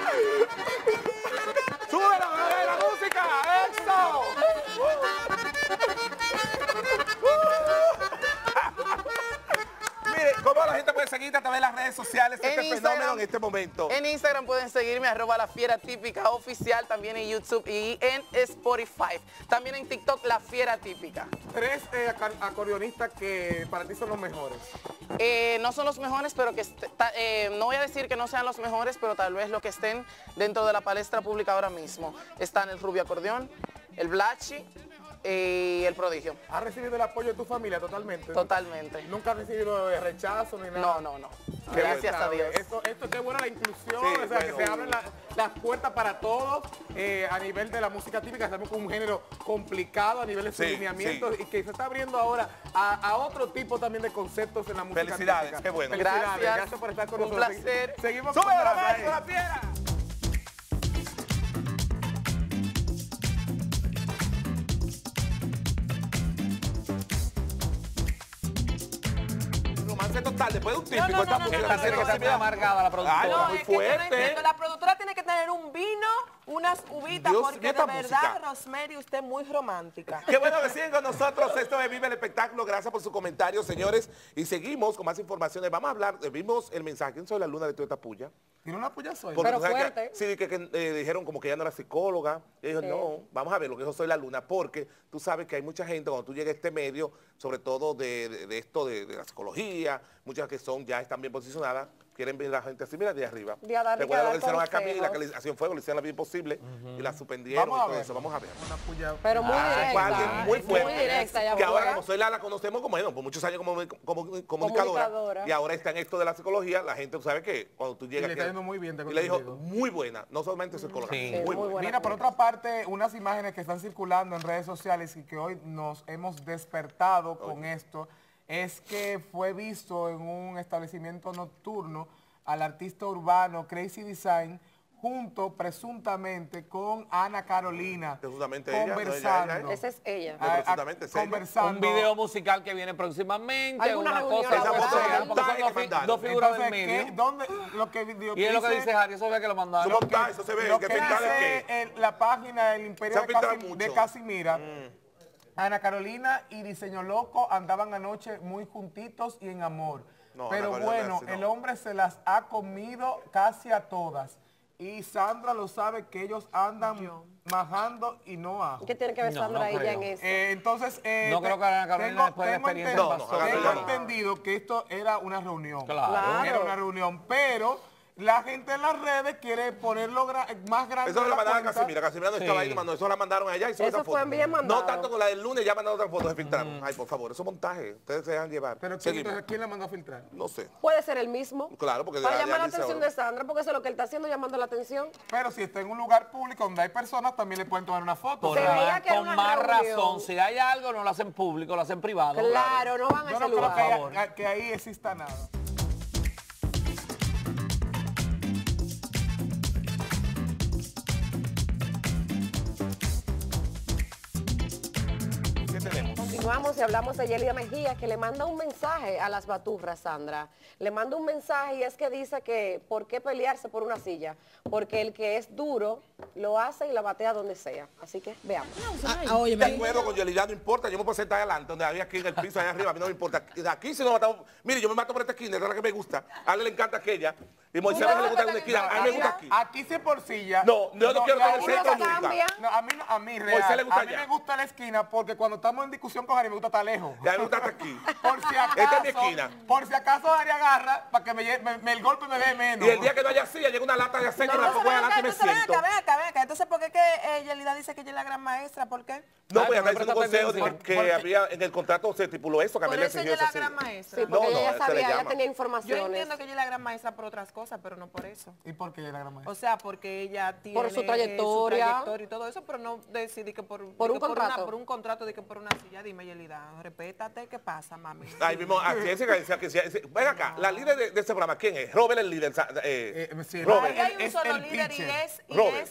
¡Súbela, bebé, la música! ¡Eso! Mire, ¿cómo la gente puede seguir? seguirte a través de las redes sociales, En este Instagram. fenómeno en este momento? En Instagram pueden seguirme, arroba la fiera típica oficial, también en YouTube y en Spotify. También en TikTok, la fiera típica. Tres eh, aca- acordeonistas que para ti son los mejores. Eh, no son los mejores, pero que est- ta- eh, no voy a decir que no sean los mejores, pero tal vez lo que estén dentro de la palestra pública ahora mismo. Están el Rubio Acordeón, el Blachi y el Prodigio. ¿Has recibido el apoyo de tu familia totalmente? Totalmente. ¿Nunca has recibido eh, rechazo ni nada? No, no, no. Qué Gracias bueno, a Dios. Esto, esto qué bueno la inclusión, Sí, o sea, bueno. que se abren la- las puertas para todos eh, a nivel de la música típica. Sabemos que es un género complicado a nivel de sus Sí, lineamientos y que se está abriendo ahora a, a otro tipo también de conceptos en la música Felicidades, típica. qué bueno. Felicidades, Gracias. gracias por estar con Un nosotros. placer. Seguimos ¡Sube con la más maestro, ahí. la fiera! Romance total, después de un típico, No, no, esta no, no, música no, Esta no, tiene que no, estar no, bien no. amargada la Ay, productora. no, No, muy es que yo no fuerte. entiendo. La productora tiene que tener un vino, unas uvitas, Dios, porque ¿y de esta verdad, música? Rosemary, usted es muy romántica. Qué bueno que siguen con nosotros. Esto es Vive el Espectáculo. Gracias por sus comentarios, señores. Y seguimos con más informaciones. Vamos a hablar, eh, vimos el mensaje. ¿Quién soy la luna de toda esta puya? Tiene una puya soy. Porque Pero tú sabes que- fuerte. sí, que, que, eh, dijeron como que ella no era psicóloga. Y dijo, Sí. no, vamos a ver lo que yo soy la luna. Porque tú sabes que hay mucha gente, cuando tú llegas a este medio, sobre todo de, de- de esto de, de la psicología, muchas que son ya están bien posicionadas, quieren ver a la gente así, mira, de arriba. De a dar- de Recuerda a lo que dar hicieron a Camila, consejos. que le hacían fuego, le hicieron la vida imposible y la suspendieron Vamos y a todo ver. eso. Vamos a ver. Una puya. Pero muy Ah, directa. fue alguien muy fuerte. Muy directa. ya Que ahora, fuera. como soy la, la conocemos como, bueno, por muchos años como, como comunicadora, Comunicadora. y ahora está en esto de la psicología, la gente, tú sabes que cuando tú llegas le aquí- está yendo muy bien, tengo y le dijo, entendido. muy buena, no solamente psicóloga, Sí. muy, muy buena. buena. Mira, por otra parte, unas imágenes que están circulando en redes sociales y que hoy nos hemos despertado con esto, es que fue visto en un establecimiento nocturno al artista urbano Crazy Design junto presuntamente con Ana Carolina, Presuntamente ella, no, ella, conversando. ella, ella. Esa es ella. Ah, presuntamente es ella. conversando. Un video musical que viene próximamente, Alguna una reunión cosa, Esa lo que foto sea, de porque montaje son que dos, fi- mandaron. dos figuras Entonces, del ¿qué- medio. ¿dónde, lo que, lo Y es lo que dice Harry, eso ve que lo mandaron. Somos montaje, eso se ve, lo que que pintar es dice qué. en la página del Se Imperio ha de, pintado Casi- mucho. de Casimira, Mm. Ana Carolina y Diseño Loco andaban anoche muy juntitos y en amor. No, Ana Pero Carolina bueno, sí, no. el hombre se las ha comido casi a todas. Y Sandra lo sabe que ellos andan majando y no ajo. ¿Qué tiene que ver No, Sandra no ahí ya creo. en eso? Eh, No entonces, eh, creo que Ana Carolina, tengo- después de la tengo experiencia enten- No, no, pasó, haga tengo Claro. entendido que esto era una reunión. Claro. Era una reunión, pero la gente en las redes quiere ponerlo gra- más grande. Eso de lo la mandaron a cuenta. Casimira, Casimira no estaba Sí. ahí, mandó, eso la mandaron allá y subió Eso esa fue foto. bien mandado. No tanto con la del lunes, ya mandaron otra foto, se filtraron. Ay, por favor, eso es montaje, ustedes se dejan llevar. Pero ¿quién, Seguimos. entonces, ¿quién la mandó a filtrar? No sé. Puede ser el mismo. Claro, porque Para ya- llamar ya la dice atención ahora. de Sandra, porque eso es lo que él está haciendo, llamando la atención. Pero si está en un lugar público donde hay personas, también le pueden tomar una foto. Por Se O sea, veía más- que era con una más reunión. razón, si hay algo, no lo hacen público, lo hacen privado. Claro, no van a yo ese no creo lugar. que, favor. haya- que ahí exista nada. ¿Qué tenemos? Continuamos y hablamos de Yelida Mejía, que le manda un mensaje a las baturras, Sandra. Le manda un mensaje y es que dice que ¿por qué pelearse por una silla? Porque el que es duro lo hace y la batea donde sea. Así que veamos. De acuerdo con Yelida, no importa, yo me puedo sentar adelante, donde había aquí en el piso, allá arriba, a mí no me importa. De aquí si no matamos, mire, yo me mato por esta esquina, esa es la que me gusta. A él le encanta aquella, y Moisés No, no le gusta no, una esquina, a mí me gusta aquí. Aquí sí por silla. No, yo no quiero la estar en el única- centro uno se nunca. cambia. No, a mí, no- a mí, real, Moisés le gusta a mí allá. me gusta la esquina porque cuando estamos en discusión con Harry me gusta estar lejos. Y a mí me gusta hasta aquí. Por si acaso, Esta es mi esquina. por si acaso Harry agarra para que me, lle- me- me- el golpe me dé menos. Y el día que no haya silla, llega una lata de aceite, No, me la no, pongo ven adelante y acá, me entonces ven siento. acá, ven acá, ven acá. Entonces, ¿por qué que eh, Yelida dice que ella es la gran maestra? ¿Por qué? No, Ay, pues pero acá hizo un presta consejo de que, atención. que Porque- había en el contrato se estipuló eso, que a mí Por le eso exigió ella es esa la gran silla. maestra. Sí, porque No, ella no, ya ese le sabía, ella llama. tenía Yo informaciones. entiendo que ella es la gran maestra por otras cosas, pero no por eso. ¿Y por qué ella es la gran maestra? O sea, porque ella tiene Por su eh, trayectoria. su trayectoria y todo eso, pero no decidí que por, Por de un que contrato. una- por un contrato de que por una silla. Dime, Yelida, respétate, ¿qué pasa, mami? Ahí mismo, así es que decía que sí, sí. Ven acá, la líder de, de este programa, ¿quién es? Robert el líder. sa- Eh, Eh, sí, Robert. Ahí hay un es solo el líder y pitcher. es, y Robert. es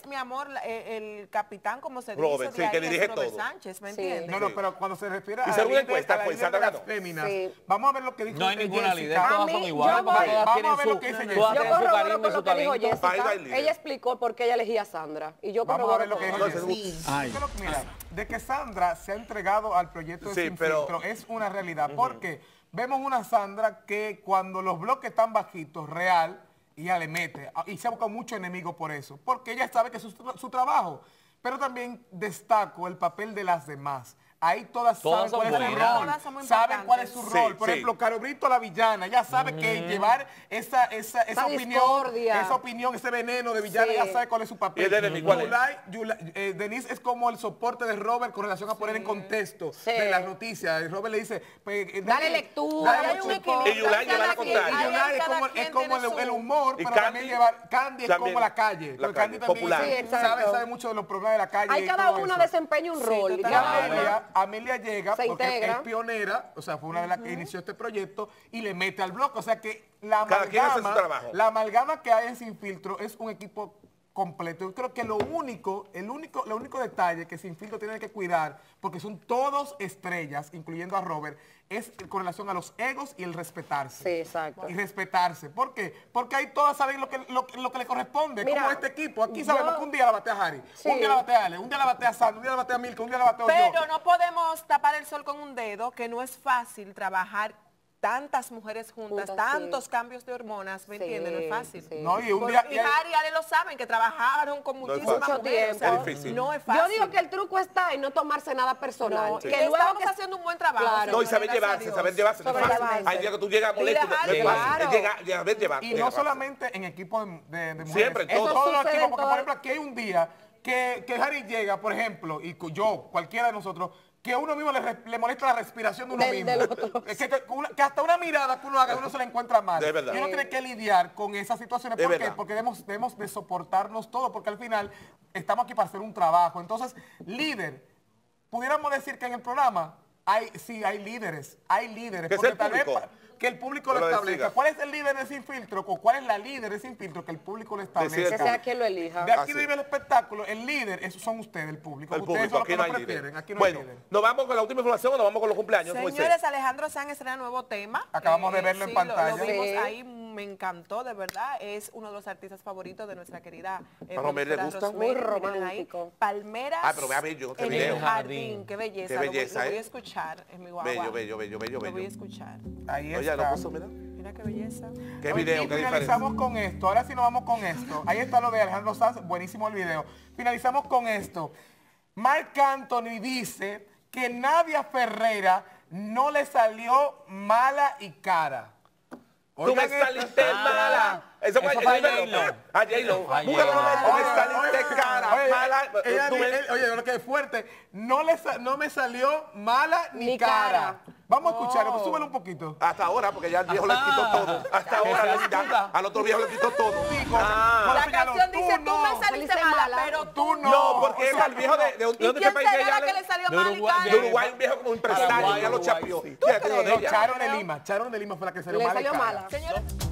mi amor, la- eh, el capitán, como se Robert, dice, sí, de que ahí es dirige Robert todo. Sánchez, ¿me Sí. entiendes? No, no, pero cuando se refiere a Hicieron la una líder, encuesta, a la pues, líder Sandra de las ganó. féminas, Sí. vamos a ver lo que dijo No hay eh, ninguna líder, Jessica. todas A son mí, iguales yo porque voy- todas vamos a tienen ver su, lo que dice todas Jessica. Yo tienen su corroboro carisma y con su lo que dijo talento. Ahí va Jessica. el líder. Ella explicó por qué ella elegía a Sandra. Y yo Vamos a corroboro ver lo con que eso. dijo No, Jessica. Ay. Yo creo que, mira, de que Sandra se ha entregado al proyecto de Sí, Sin pero- Filtro es una realidad, porque vemos una Sandra que cuando los bloques están bajitos, real, y ella le mete, y se ha buscado mucho enemigo por eso, porque ella sabe que es su, su trabajo, pero también destaco el papel de las demás. Ahí todas, Todas saben son cuál es su buenas. rol, Todas son muy saben cuál es su importantes. rol. Sí, Por sí. ejemplo, Caro Brito, la villana, ella sabe que llevar esa, esa, esa, Esa opinión, discordia. esa opinión, ese veneno de villana, Sí. ella sabe cuál es su papel. ¿Y el de Denise, cuál es? Yulai- Yulai- eh, Denise es como el soporte de Robert con relación a poner en contexto Sí. de las noticias. Y Robert le dice, pues, eh, Dale Denise, lectura, dale hay un mucho- equilibrio. Y Yulai lleva la Cada quien- contraria. y ahí Yulai es cada como, es quien como tiene el, su- el humor, Y pero Candy- también llevar, Candy es también, como la calle. la porque Candy calle, también popular. Sí, exacto. sabe, sabe mucho de los problemas de la calle. Hay y cada todo una eso. desempeña un Sí, rol. Y totalmente. Amelia, Amelia llega Se porque integra. es pionera, o sea, fue una de las que inició este proyecto y le mete al bloque. O sea que la Cada quien hace su amalgama, trabajo. la amalgama que hay en Sin Filtro es un equipo completo. Yo creo que lo único, el único, lo único detalle que Sin Filtro tiene que cuidar, porque son todos estrellas, incluyendo a Robert, es con relación a los egos y el respetarse. Sí, exacto. Y respetarse. ¿Por qué? Porque ahí todas saben lo que, lo, lo que le corresponde. Mira, como este equipo. Aquí yo- sabemos que un día la batea Harry, Sí. un día la batea Ale, un día la batea Sandra, un día la batea Milka, un día la bateo yo. Pero no podemos tapar el sol con un dedo, que no es fácil trabajar tantas mujeres juntas, Juntas, tantos sí. cambios de hormonas, ¿me Sí, entiendes? No es fácil. sí. No, y un Por- día- y y hay- Harry y Ale lo saben, que trabajaron con es muchísimas fácil. mujeres. o sea, Es difícil. No es fácil. Yo digo que el truco está en no tomarse nada personal. No, que y luego estamos que- haciendo un buen trabajo. Claro. No, y señores, saber gracias a llevarse, Dios. saber llevarse. No es fácil. Sobrellevarse. Hay días que tú llegas molesto, no es Dile, fácil. claro. Es llegar, saber llevar. Y no solamente en equipos de, de- de mujeres. Siempre, en en todos. todos los Sucede equipos, en porque todo- por ejemplo aquí hay un día que, que Harry llega, por ejemplo, y cu- yo, cualquiera de nosotros, que a uno mismo le, res- le molesta la respiración de uno Del- mismo. del otro. Es que, que una- que hasta una mirada que uno haga, uno se la encuentra mal. Es verdad. Y uno tiene que lidiar con esas situaciones. Es ¿Por qué? verdad. Porque debemos, debemos de soportarnos todo, porque al final estamos aquí para hacer un trabajo. Entonces, líder, pudiéramos decir que en el programa hay, sí, hay líderes, hay líderes. Que es porque el tal vez público. pa- que el público Que lo lo establezca. decida. ¿Cuál es el líder de Sin Filtro? ¿O cuál es la líder de Sin Filtro? Que el público lo establezca. Decida. Que sea quien lo elija. De aquí Así. vive el espectáculo, el líder, esos son ustedes, el público. El ustedes público, son los aquí que no lo hay líder. prefieren, aquí no Bueno, hay líder. ¿nos vamos con la última información o nos vamos con los cumpleaños? Moisés? Señores, Alejandro Sanz estrena nuevo tema. Acabamos de verlo en sí, pantalla. Lo, lo vimos Sí. ahí, me encantó, de verdad. Es uno de los artistas favoritos de nuestra querida eh, ¿A Romer le productora gusta? Rosemary, Muy miren ahí. romántico. Palmeras Ah, pero vea bello, qué en video. el jardín. Qué belleza. Qué lo voy- belleza, lo, voy, ¿eh? a escuchar en mi guagua. Bello, bello, bello, bello, Lo voy a bello. escuchar. Ahí Oye, está. lo puso, mira. Mira qué belleza. Qué Oye, video, y qué diferencia. finalizamos con esto. Ahora sí nos vamos con esto. Ahí está lo de Alejandro Sanz. Buenísimo el video. Finalizamos con esto. Marc Anthony dice que Nadia Ferreira no le salió mala y cara. Tú me Oigan esto. saliste mala. Eso fue Eso fue eso a fue- J-Lo. A J-Lo. A Búscalo, J-Lo. tú me saliste cara. Oye, Mala. ella Tú di- me- él- oye, lo que es fuerte. No, le sa- no me salió mala ni, Ni cara. cara. Vamos a escucharlo. Oh. Súbelo un poquito. Hasta ahora, porque ya el viejo le Ajá. quitó todo. Hasta Que ahora, se ya, discuta. al otro viejo le quitó todo. Ah. La señaló, canción tú dice, tú no. me saliste Saliste mala, mala. pero Tú tú no. No, porque o es sea, el viejo de, de, de, ¿Y dónde quién qué país será ella que le- le salió de mal y Uruguay, cara? De Uruguay, un viejo como empresario. Uruguay, Ya lo Uruguay, chapió. sí. Fíjate, crees? lo de No, ella. Charon de Lima. Charon de Lima fue la que se Le mala y salió cara. mala. Señores.